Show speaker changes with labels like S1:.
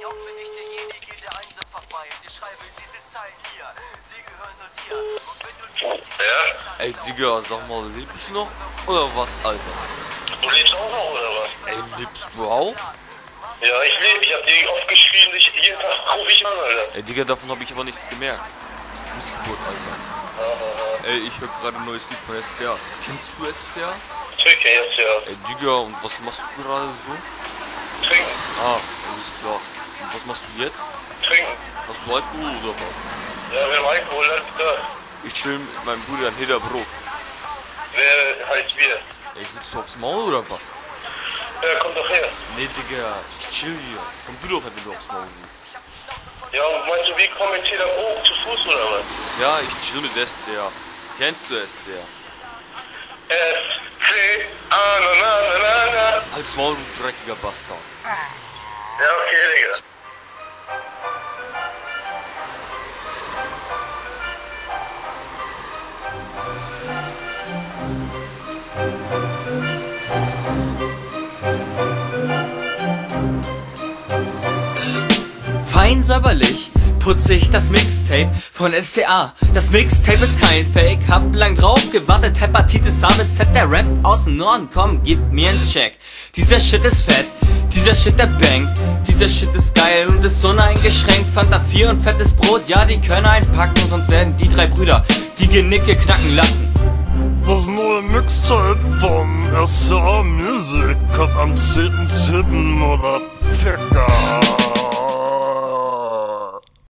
S1: Noch bin ich derjenige, der Einser verfeilt. Ich schreibe diese Zeilen hier. Sie gehören nur dir. Und wenn du nicht...
S2: Ja?
S3: Ey, Digga, sag mal, lebst du noch? Oder was, Alter?
S2: Du lebst auch noch, oder was?
S3: Ey, lebst du auch?
S2: Ja, ich lebe. Ich hab dir oft geschrieben, jeden Tag rufe ich an, Alter.
S3: Ey, Digga, davon habe ich aber nichts gemerkt. Missgeburt, Alter. Ey, ich höre gerade ein neues Lied von SCA. Kennst du SCA?
S2: Trinke jetzt, ja.
S3: Ey, Digga, und was machst du gerade so?
S2: Trinken.
S3: Ah, alles klar. Und was machst du jetzt?
S2: Trinken.
S3: Hast du Alkohol oder was?
S2: Ja, wir haben Alkohol, alles klar.
S3: Ich chill mit meinem Bruder in Hederbrook.
S2: Wer heißt wir?
S3: Ey, willst du aufs Maul oder was?
S2: Ja, komm doch her.
S3: Nee, Digga, ich chill hier. Komm du doch, wenn du aufs Maul willst.
S2: Ja, und meinst du, wir kommen jetzt hier dann hoch zu Fuß, oder was?
S3: Ja, ich chill mit SCA. Kennst du SCA?
S2: S-C-A, na na na na na.
S3: Halt's Maul, du dreckiger Bastard.
S2: Ja, okay, Digga.
S4: Fein säuberlich putze ich das Mixtape von SCA. Das Mixtape ist kein Fake, hab lang drauf gewartet. Hepatitis A bis Z, der Rap aus dem Norden, komm, gib mir einen Check. Dieser Shit ist fett, dieser Shit der bangt, dieser Shit ist geil und ist so eingeschränkt. Fanta 4 und fettes Brot, ja, die können einpacken, sonst werden die drei Brüder die Genicke knacken lassen.
S5: Das neue Mixtape von SCA Music kommt am 10.7. oder Ficker.